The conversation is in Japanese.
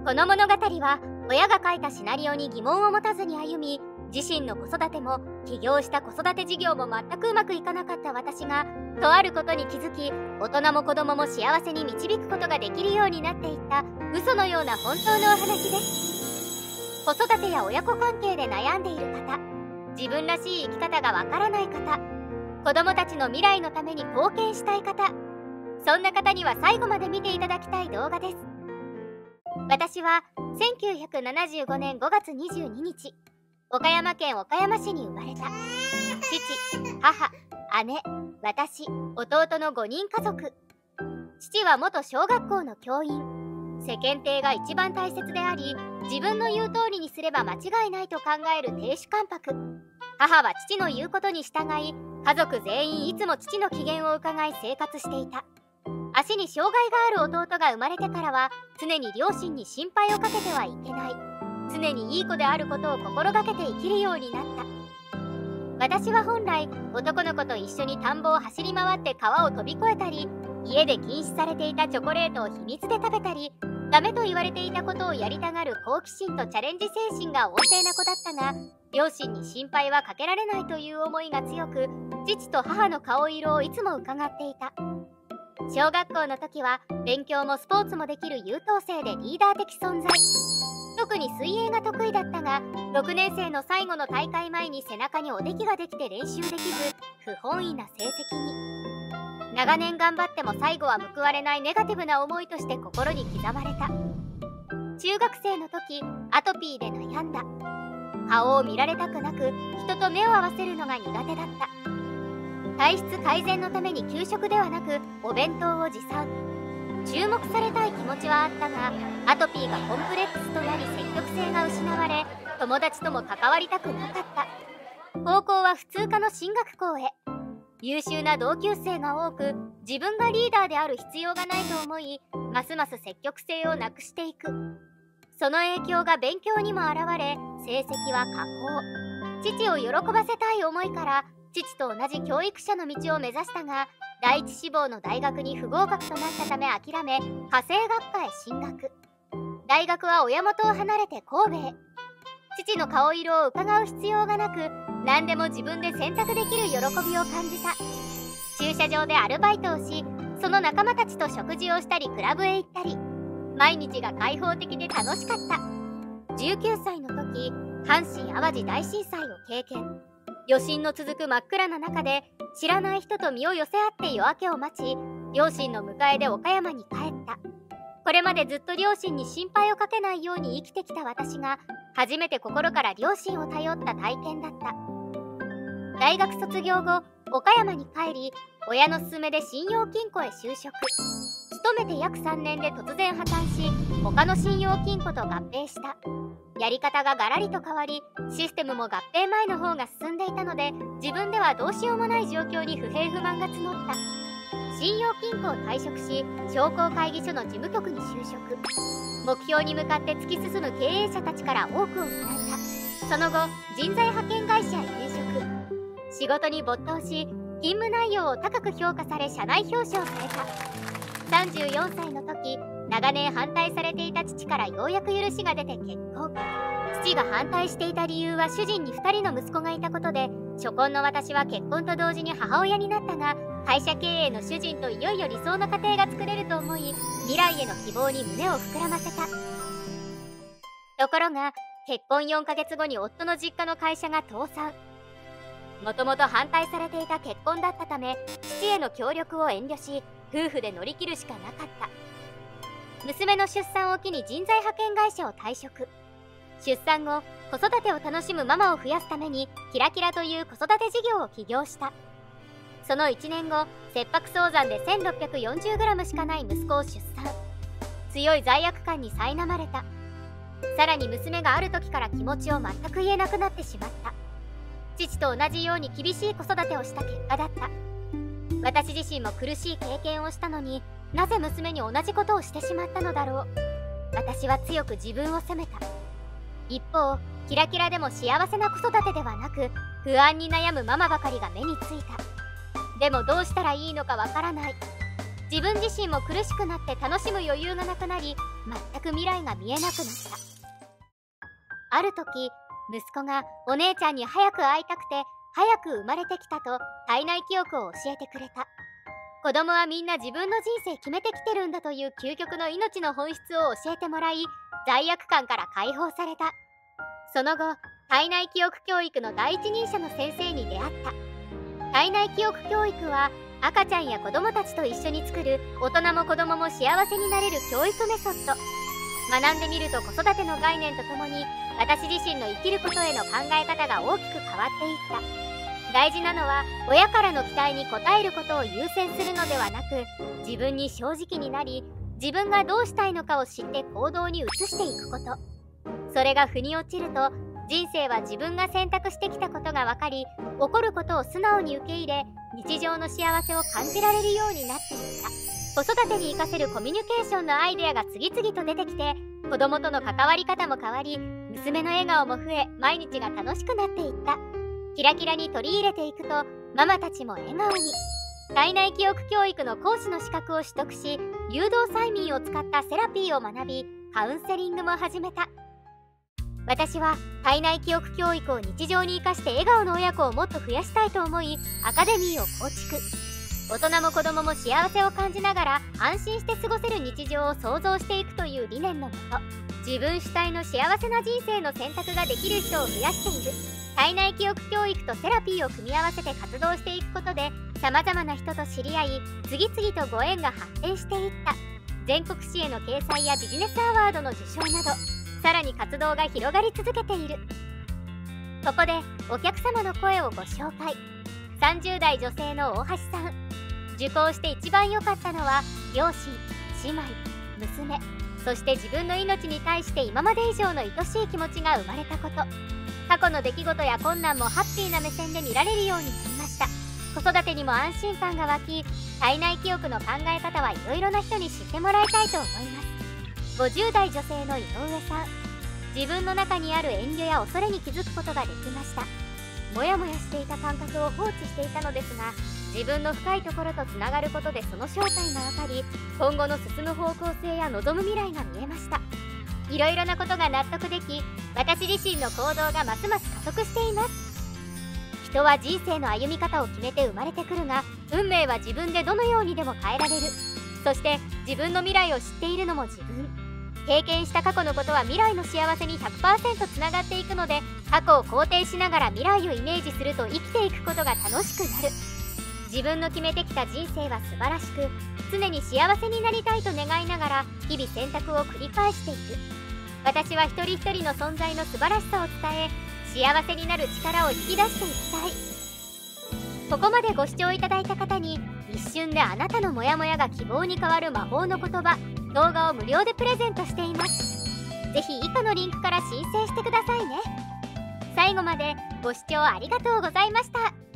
この物語は親が書いたシナリオに疑問を持たずに歩み、自身の子育ても起業した子育て事業も全くうまくいかなかった私が、とあることに気づき、大人も子供も幸せに導くことができるようになっていった嘘のような本当のお話です。子育てや親子関係で悩んでいる方、自分らしい生き方がわからない方、子供たちの未来のために貢献したい方、そんな方には最後まで見ていただきたい動画です。私は1975年5月22日、岡山県岡山市に生まれた。父、母、姉、私、弟の5人家族。父は元小学校の教員。世間体が一番大切であり、自分の言う通りにすれば間違いないと考える亭主関白。母は父の言うことに従い、家族全員いつも父の機嫌を伺い生活していた。足に障害がある弟が生まれてからは、常に両親に心配をかけてはいけない。常にいい子であることを心がけて生きるようになった。私は本来、男の子と一緒に田んぼを走り回って川を飛び越えたり、家で禁止されていたチョコレートを秘密で食べたり、ダメと言われていたことをやりたがる好奇心とチャレンジ精神が旺盛な子だったが、両親に心配はかけられないという思いが強く、父と母の顔色をいつも伺っていた。小学校の時は勉強もスポーツもできる優等生でリーダー的存在。特に水泳が得意だったが、6年生の最後の大会前に背中におできができて練習できず、不本意な成績に。長年頑張っても最後は報われないネガティブな思いとして心に刻まれた。中学生の時、アトピーで悩んだ。顔を見られたくなく、人と目を合わせるのが苦手だった。体質改善のために給食ではなくお弁当を持参。注目されたい気持ちはあったが、アトピーがコンプレックスとなり積極性が失われ、友達とも関わりたくなかった。高校は普通科の進学校へ。優秀な同級生が多く、自分がリーダーである必要がないと思い、ますます積極性をなくしていく。その影響が勉強にも現れ、成績は下降。父を喜ばせたい思いから、父と同じ教育者の道を目指したが、第一志望の大学に不合格となったため諦め、家政学科へ進学。大学は親元を離れて神戸へ。父の顔色を伺う必要がなく、何でも自分で選択できる喜びを感じた。駐車場でアルバイトをし、その仲間たちと食事をしたりクラブへ行ったり、毎日が開放的で楽しかった。19歳の時、阪神・淡路大震災を経験。余震の続く真っ暗な中で、知らない人と身を寄せ合って夜明けを待ち、両親の迎えで岡山に帰った。これまでずっと両親に心配をかけないように生きてきた私が、初めて心から両親を頼った体験だった。大学卒業後、岡山に帰り、親の勧めで信用金庫へ就職。勤めて約3年で突然破綻し、他の信用金庫と合併した。やり方がガラリと変わり、システムも合併前の方が進んでいたので、自分ではどうしようもない状況に不平不満が募った。信用金庫を退職し、商工会議所の事務局に就職。目標に向かって突き進む経営者たちから多くをもらえた。その後、人材派遣会社へ転職。仕事に没頭し、勤務内容を高く評価され社内表彰された。34歳の時、長年反対されていた父からようやく許しが出て結婚。父が反対していた理由は主人に2人の息子がいたことで、初婚の私は結婚と同時に母親になったが、会社経営の主人といよいよ理想の家庭が作れると思い、未来への希望に胸を膨らませた。ところが、結婚4ヶ月後に夫の実家の会社が倒産。もともと反対されていた結婚だったため、父への協力を遠慮し、夫婦で乗り切るしかなかった。娘の出産を機に人材派遣会社を退職。出産後、子育てを楽しむママを増やすために、キラキラという子育て事業を起業した。その1年後、切迫早産で 1640g しかない息子を出産。強い罪悪感に苛まれた。さらに娘がある時から気持ちを全く言えなくなってしまった。父と同じように厳しい子育てをした結果だった。私自身も苦しい経験をしたのに、なぜ娘に同じことをしてしまったのだろう。私は強く自分を責めた。一方、キラキラでも幸せな子育てではなく、不安に悩むママばかりが目についた。でもどうしたらいいのかわからない。 自分自身も苦しくなって楽しむ余裕がなくなり、全く未来が見えなくなった。ある時、息子がお姉ちゃんに早く会いたくて早く生まれてきたと体内記憶を教えてくれた。子供はみんな自分の人生決めてきてるんだという究極の命の本質を教えてもらい、罪悪感から解放された。その後、体内記憶教育の第一人者の先生に出会った。体内記憶教育は赤ちゃんや子供たちと一緒に作る大人も子供も幸せになれる教育メソッド。学んでみると子育ての概念とともに私自身の生きることへの考え方が大きく変わっていった。大事なのは親からの期待に応えることを優先するのではなく、自分に正直になり、自分がどうしたいのかを知って行動に移していくこと。それが腑に落ちると、人生は自分が選択してきたことが分かり、起こることを素直に受け入れ、日常の幸せを感じられるようになっていった。子育てに活かせるコミュニケーションのアイデアが次々と出てきて、子供との関わり方も変わり、娘の笑顔も増え、毎日が楽しくなっていった。キラキラに取り入れていくと、ママたちも笑顔に。体内記憶教育の講師の資格を取得し、誘導催眠を使ったセラピーを学び、カウンセリングも始めた。私は体内記憶教育を日常に生かして笑顔の親子をもっと増やしたいと思い、アカデミーを構築。大人も子供も幸せを感じながら安心して過ごせる日常を創造していくという理念のもと、自分主体の幸せな人生の選択ができる人を増やしている。体内記憶教育とセラピーを組み合わせて活動していくことで、様々な人と知り合い、次々とご縁が発展していった。全国紙への掲載やビジネスアワードの受賞など、さらに活動が広がり続けている。ここでお客様の声をご紹介。30代女性の大橋さん。受講して一番良かったのは、両親、姉妹、娘、そして自分の命に対して今まで以上の愛しい気持ちが生まれたこと。過去の出来事や困難もハッピーな目線で見られるようになりました。子育てにも安心感が湧き、体内記憶の考え方はいろいろな人に知ってもらいたいと思います。50代女性の井上さん。自分の中にある遠慮や恐れに気づくことができました。もやもやしていた感覚を放置していたのですが、自分の深いところとつながることでその正体が分かり、今後の進む方向性や望む未来が見えました。いろいろなことが納得でき、私自身の行動がますます加速しています。人は人生の歩み方を決めて生まれてくるが、運命は自分でどのようにでも変えられる。そして自分の未来を知っているのも自分。経験した過去のことは未来の幸せに 100% つながっていくので、過去を肯定しながら未来をイメージすると生きていくことが楽しくなる。自分の決めてきた人生は素晴らしく、常に幸せになりたいと願いながら日々選択を繰り返している。私は一人一人の存在の素晴らしさを伝え、幸せになる力を引き出していきたい。ここまでご視聴いただいた方に、一瞬であなたのモヤモヤが希望に変わる魔法の言葉、動画を無料でプレゼントしています。ぜひ以下のリンクから申請してくださいね。最後までご視聴ありがとうございました。